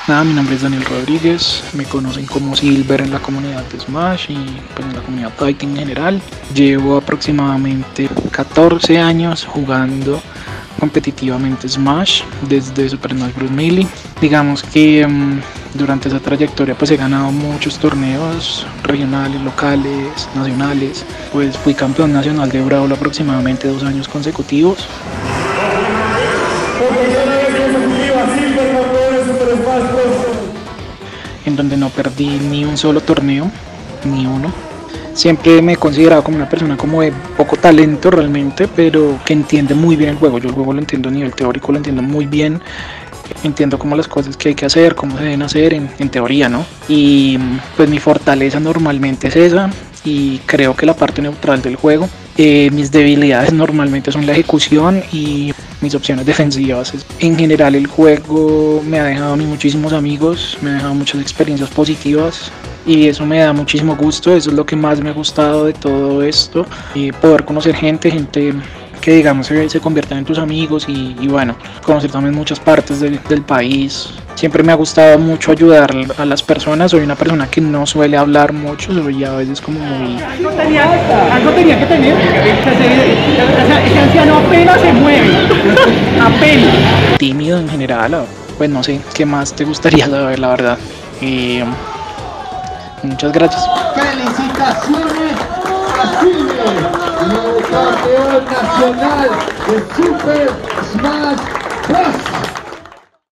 Nada, mi nombre es Daniel Rodríguez, me conocen como Silver en la comunidad de Smash y pues en la comunidad Fighting en general. Llevo aproximadamente 14 años jugando competitivamente Smash desde Super Smash Bros. Melee. Digamos que durante esa trayectoria pues he ganado muchos torneos regionales, locales, nacionales. Pues fui campeón nacional de Brawl aproximadamente 2 años consecutivos. En donde no perdí ni un solo torneo, ni uno. Siempre me he considerado como una persona como de poco talento realmente, pero que entiende muy bien el juego. Yo el juego lo entiendo a nivel teórico, lo entiendo muy bien. Entiendo como las cosas que hay que hacer, cómo se deben hacer en teoría, ¿no? Y pues mi fortaleza normalmente es esa, y creo que la parte neutral del juego. Mis debilidades normalmente son la ejecución y mis opciones defensivas. En general el juego me ha dejado a mí muchísimos amigos, me ha dejado muchas experiencias positivas y eso me da muchísimo gusto. Eso es lo que más me ha gustado de todo esto, y poder conocer gente que digamos se conviertan en tus amigos y bueno, conocer también muchas partes del país. Siempre me ha gustado mucho ayudar a las personas. Soy una persona que no suele hablar mucho, soy a veces como muy... Algo tenía que tener. Ese anciano apenas se mueve. Apenas. tímido en general. Pues no sé, ¿qué más te gustaría saber, la verdad? Muchas gracias. ¡Felicitaciones a Silver, nuevo campeón nacional de Super Smash Bros.